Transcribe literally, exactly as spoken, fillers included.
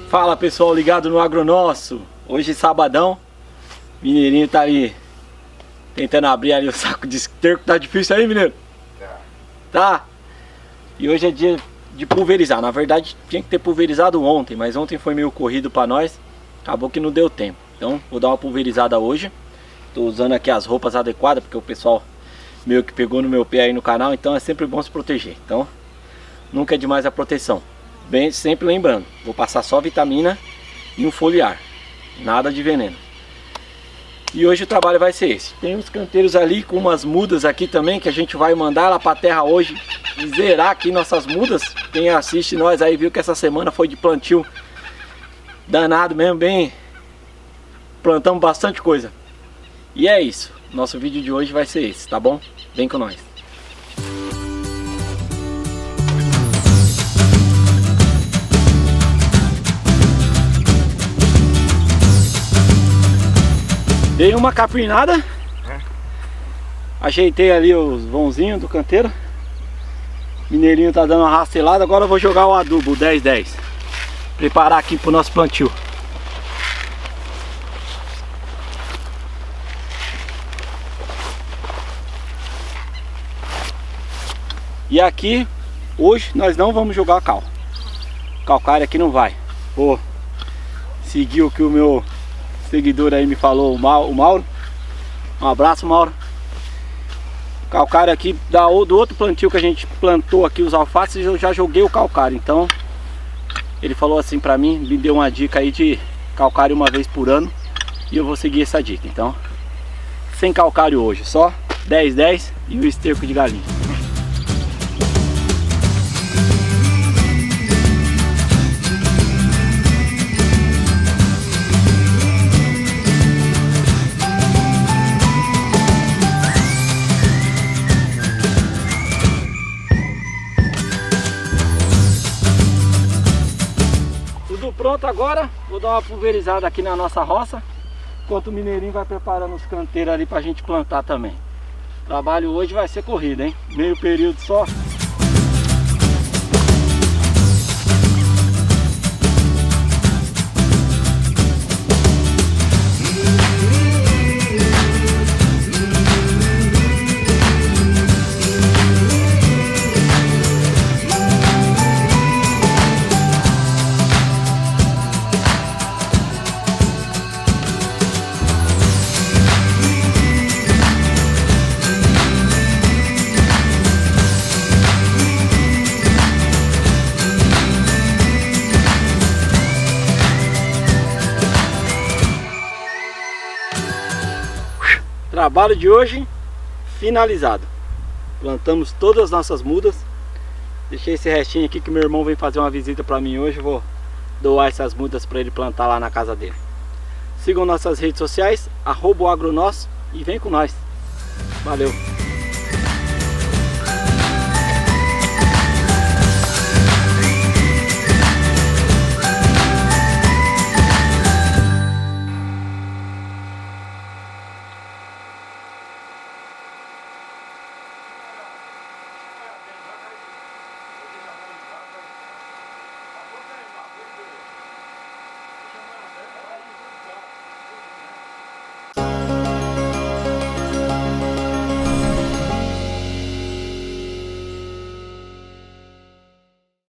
Fala pessoal, ligado no Agronosso. Hoje sabadão, Mineirinho tá ali tentando abrir ali o saco de esterco. Tá difícil aí, mineiro? Tá. Tá? E hoje é dia de pulverizar. Na verdade tinha que ter pulverizado ontem, mas ontem foi meio corrido pra nós. Acabou que não deu tempo. Então vou dar uma pulverizada hoje. Tô usando aqui as roupas adequadas, porque o pessoal meio que pegou no meu pé aí no canal. Então é sempre bom se proteger. Então nunca é demais a proteção. Bem, sempre lembrando, vou passar só vitamina e um foliar, nada de veneno. E hoje o trabalho vai ser esse. Tem uns canteiros ali com umas mudas aqui também, que a gente vai mandar lá pra terra hoje e zerar aqui nossas mudas. Quem assiste nós aí viu que essa semana foi de plantio danado mesmo, bem, plantamos bastante coisa. E é isso, nosso vídeo de hoje vai ser esse, tá bom? Vem com nós. Dei uma capinada, é. Ajeitei ali os vãozinhos do canteiro. Mineirinho tá dando uma rastelada. Agora eu vou jogar o adubo, o dez dez. Preparar aqui pro nosso plantio. E aqui, hoje nós não vamos jogar cal. Calcário aqui não vai. Vou seguir o que o meu seguidor aí me falou, o Mauro. Um abraço, Mauro. Calcário aqui da, do outro plantio que a gente plantou aqui, os alfaces, eu já joguei o calcário. Então ele falou assim pra mim, me deu uma dica aí de calcário uma vez por ano, e eu vou seguir essa dica. Então sem calcário hoje, só dez dez e o esterco de galinha. Pronto, agora vou dar uma pulverizada aqui na nossa roça, enquanto o Mineirinho vai preparando os canteiros ali pra gente plantar também. O trabalho hoje vai ser corrido, hein? Meio período só. Trabalho de hoje finalizado. Plantamos todas as nossas mudas. Deixei esse restinho aqui que meu irmão veio fazer uma visita para mim hoje. Vou doar essas mudas para ele plantar lá na casa dele. Sigam nossas redes sociais, arroba o Agronosso, e vem com nós. Valeu!